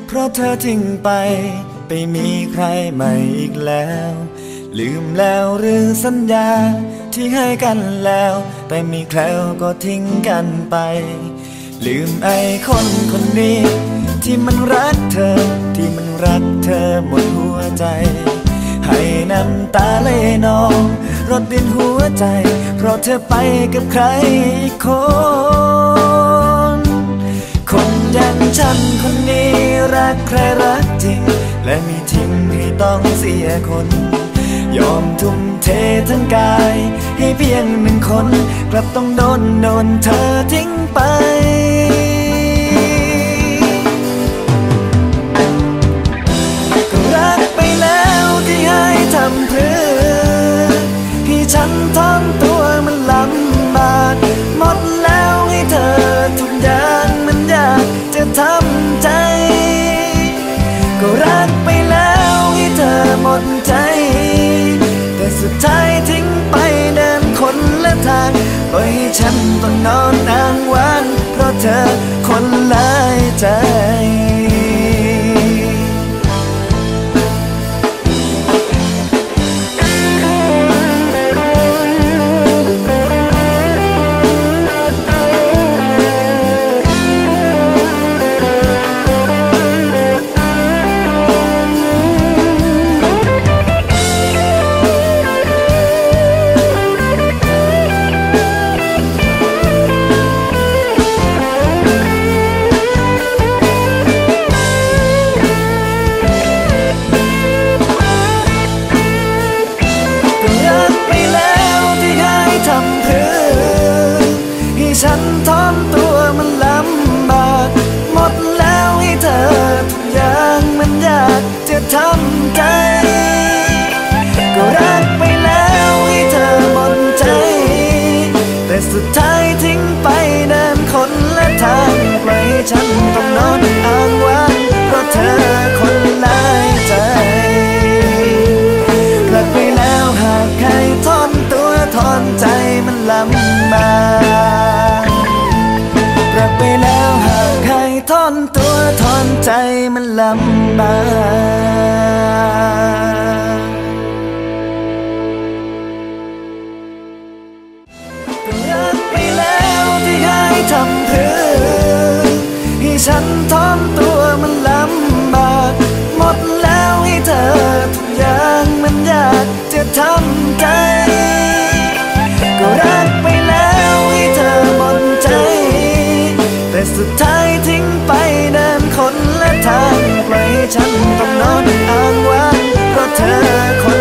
เพราะเธอทิ้งไปมีใครใหม่อีกแล้วลืมแล้วหรือสัญญาที่ให้กันแล้วแต่มีใครก็ทิ้งกันไปลืมไอ้คนคนนี้ที่มันรักเธอที่มันรักเธอหมดหัวใจให้น้ำตาไหลนองรดดินหัวใจเพราะเธอไปกับใครอีกคนคนอย่างฉันคนนี้รักใครรักจริงและมีทิ้งให้ต้องเสียคนยอมทุ่มเททั้งกายให้เพียงหนึ่งคนกลับต้องโดนเธอทิ้งไปก็รักไปแล้วที่ให้ทำเพื่อให้ฉันท้องตัวมันลำบากหมดแล้วให้เธอทุกอย่างมันอยากจะทำใจก็รักไปแล้วให้เธอหมดใจแต่สุดท้ายทิ้งไปเดินคนละทางปล่อยให้ฉันต้องนอนอ้างว้างเพราะเธอคนหลายใจฉันท้อนตัวมันลำบากหมดแล้วให้เธอทุกอย่างมันอยากจะทำใจก็รักไปแล้วให้เธอหมดใจแต่สุดท้ายทิ้งไปเดินคนละทางปล่อยให้ฉันต้องนอนอ้างว้างเพราะเธอคนหลายใจรักไปแล้วหากใครทอนตัวทอนใจมันลำบากรักไปแล้วหากใครทอนตัวทอนใจมันลำบากก็รักไปแล้วที่ให้ทำเพื่อให้ฉันทอนตัวมันลำบากหมดแล้วให้เธอทุกอย่างมันอยากจะทำใจก็รักไปแล้วให้เธอหมดใจแต่สุดท้ายทิ้งไปเดินคนละทางปล่อยให้ฉันต้องนอนอ้างว้างเพราะเธอคน